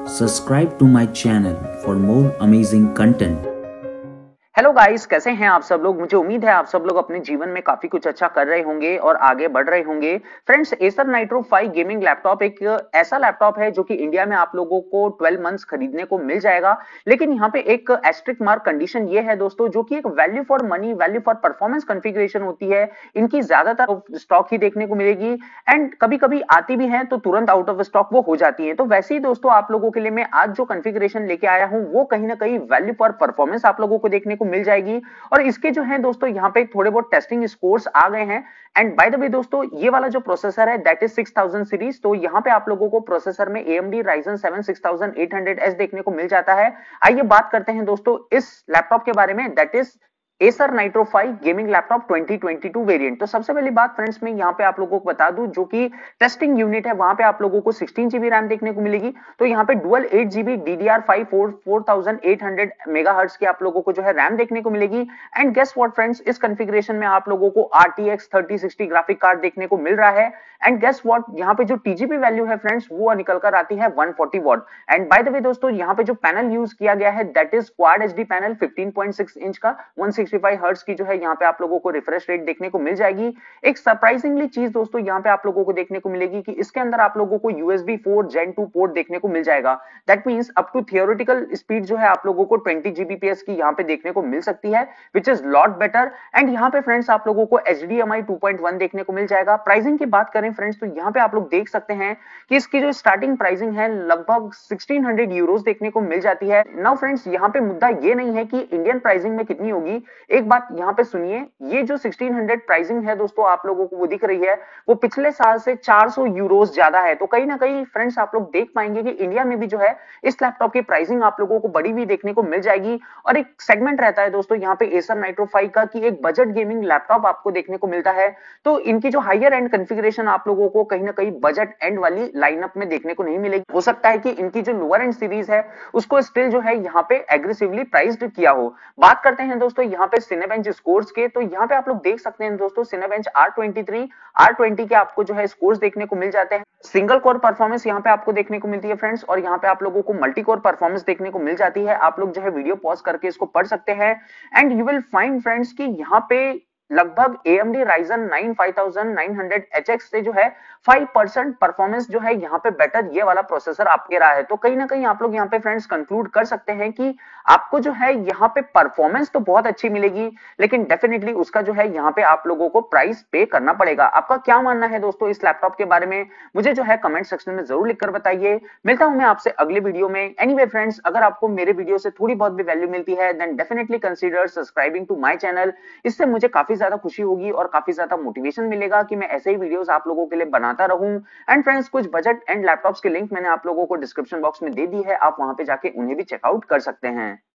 Subscribe to my channel for more amazing content. Hello guys, कैसे हैं आप सब लोग। मुझे उम्मीद है आप सब लोग अपने जीवन में काफी कुछ अच्छा कर रहे होंगे और आगे बढ़ रहे होंगे। Friends, Acer Nitro 5 gaming laptop एक ऐसा लैपटॉप है जो कि इंडिया में आप लोगों को 12 मंथ्स खरीदने को मिल जाएगा। लेकिन यहाँ पे एक एस्ट्रिक मार्क कंडीशन ये है दोस्तों, जो कि एक value for money, value for performance configuration होती है। इनकी ज्यादातर स्टॉक ही देखने को मिलेगी एंड कभी कभी आती भी है तो तुरंत आउट ऑफ स्टॉक वो हो जाती है। तो वैसे ही दोस्तों आप लोगों के लिए मैं आज जो कॉन्फ़िगरेशन लेके आया हूँ वो कहीं ना कहीं वैल्यू फॉर परफॉर्मेंस आप लोगों को देखने को मिल जाएगी। और इसके जो है दोस्तों यहाँ पे थोड़े बहुत टेस्टिंग स्कोर्स आ गए हैं। एंड बाय द वे दोस्तों, ये वाला जो प्रोसेसर है दैट इज 6000 सीरीज। तो यहाँ पे आप लोगों को प्रोसेसर में AMD Ryzen 7 6800S देखने को मिल जाता है। आइए बात करते हैं दोस्तों इस लैपटॉप के बारे में, that is Acer Nitro 5 gaming laptop 2022 variant. तो सबसे पहली बात फ्रेंड्स मैं यहाँ पे आप लोगों को बता दूं, जो कि टेस्टिंग यूनिट है वहां पे आप लोगों को 16 GB रैम देखने को मिलेगी। तो यहाँ पे डुअल 8 GB DDR5 4800 मेगाहर्ट्ज की आप लोगों को जो है रैम देखने को मिलेगी। एंड गेस व्हाट फ्रेंड्स, इस कॉन्फ़िगरेशन में आप लोगों को RTX 3060 ग्राफिक कार्ड देखने को मिल रहा है। एंड गेस व्हाट, यहाँ पे जो TGP वैल्यू है फ्रेंड्स वो निकल कर आती है 140 watt. And by the way दोस्तों, यहाँ पे जो पैनल यूज किया गया है that is quad HD panel 15.6 inch का 165 हर्ट्ज की जो है यहाँ पे आप लोगों को रिफ्रेश रेट देखने को मिल जाएगी। एक सरप्राइजिंगली चीज दोस्तों यहाँ पे आप लोगों को देखने को मिलेगी कि इसके अंदर आप लोगों को USB 4 Gen 2 पोर्ट देखने को मिल जाएगा। That means up to theoretical speed जो है आप लोगों को 20 Gbps की यहाँ पे देखने को मिल सकती है, which is lot better. And यहाँ पे फ्रेंड्स आप लोगों को HDMI 2.1 देखने को मिल जाएगा। प्राइसिंग की बात करें फ्रेंड्स तो यहाँ पे आप लोग देख सकते हैं कि इसकी जो स्टार्टिंग प्राइसिंग है लगभग 1600 यूरोस देखने को मिल जाती है। नाउ फ्रेंड्स, यहाँ पे मुद्दा ये नहीं है कि इंडियन प्राइसिंग में कितनी होगी। एक बात यहाँ पे सुनिए, ये जो 1600 प्राइसिंग है दोस्तों आप लोगों को वो दिख रही है, वो पिछले साल से 400 यूरोस ज्यादा है। तो कहीं ना कहीं फ्रेंड्स आप लोग देख पाएंगे कि इंडिया में भी जो है इस लैपटॉप की प्राइसिंग आप लोगों को बढ़ी हुई देखने को मिल जाएगी। और एक सेगमेंट रहता है दोस्तों यहाँ पे एसर नाइट्रो 5 का कि एक बजट गेमिंग लैपटॉप आपको देखने को मिलता है। तो इनकी जो हायर एंड कॉन्फ़िगरेशन आप लोगों को कहीं ना कहीं बजट एंड वाली लाइनअप में देखने को नहीं मिलेगी। हो सकता है कि इनकी जो लोअर एंड सीरीज है उसको स्टिल जो है यहाँ पे एग्रेसिवली प्राइस्ड किया हो। बात करते हैं दोस्तों यहाँ पे सिनेबेंच स्कोर्स के। तो यहाँ पे आप लोग देख सकते हैं दोस्तों सिनेबेंच R23 R20 के आपको जो है स्कोर्स देखने को मिल जाते हैं। सिंगल कोर परफॉर्मेंस यहाँ पे आपको देखने को मिलती है फ्रेंड्स, और यहाँ पे आप लोगों को मल्टी कोर परफॉर्मेंस देखने को मिल जाती है। आप लोग जो है वीडियो पॉज करके इसको पढ़ सकते हैं। And you will find friends कि यहाँ पे लगभग AMD Ryzen 9 5900HX से जो है 5% परफॉर्मेंस जो है यहाँ पे बेटर ये वाला प्रोसेसर आपके रहा है। तो कहीं ना कहीं आप लोग यहाँ पे फ्रेंड्स कंक्लूड कर सकते हैं कि आपको जो है यहाँ पे परफॉर्मेंस तो बहुत अच्छी मिलेगी, लेकिन डेफिनेटली उसका जो है यहाँ पे आप लोगों को प्राइस पे करना पड़ेगा। आपका क्या मानना है दोस्तों इस लैपटॉप के बारे में, मुझे जो है कमेंट सेक्शन में जरूर लिखकर बताइए। मिलता हूं मैं आपसे अगले वीडियो में। एनीवे फ्रेंड्स, अगर आपको मेरे वीडियो से थोड़ी बहुत भी वैल्यू मिलती है then definitely consider subscribing to my channel. इससे मुझे काफी ज्यादा खुशी होगी और काफी ज्यादा मोटिवेशन मिलेगा कि मैं ऐसे ही वीडियोस आप लोगों के लिए बनाता रहूं। एंड फ्रेंड्स, कुछ बजट एंड लैपटॉप्स के लिंक मैंने आप लोगों को डिस्क्रिप्शन बॉक्स में दे दी है, आप वहां पे जाके उन्हें भी चेकआउट कर सकते हैं।